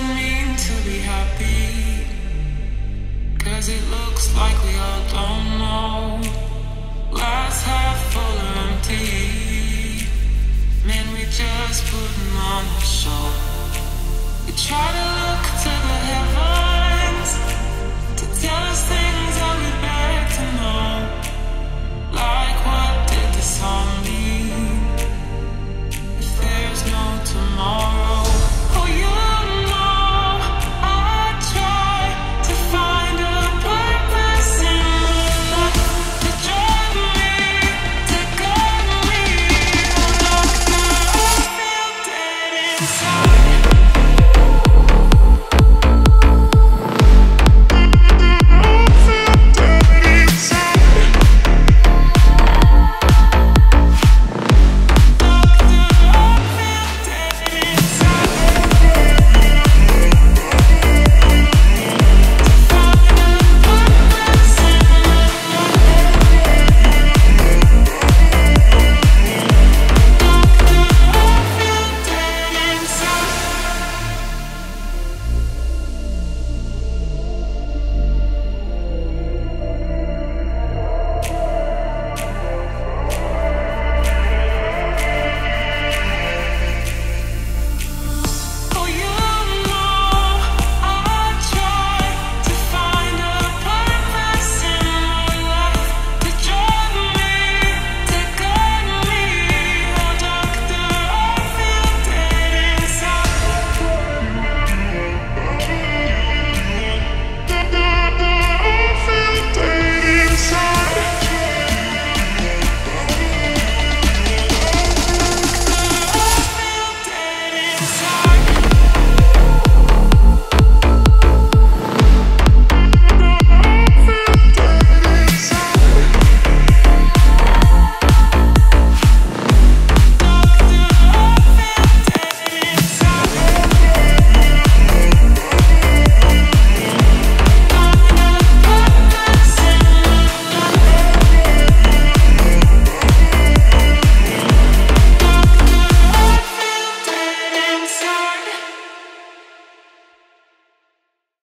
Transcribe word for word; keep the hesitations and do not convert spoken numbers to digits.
it mean to be happy? Cause it looks like we all don't know. Glass half full or empty. Man, we just putting on a show. We try to look to the heavens.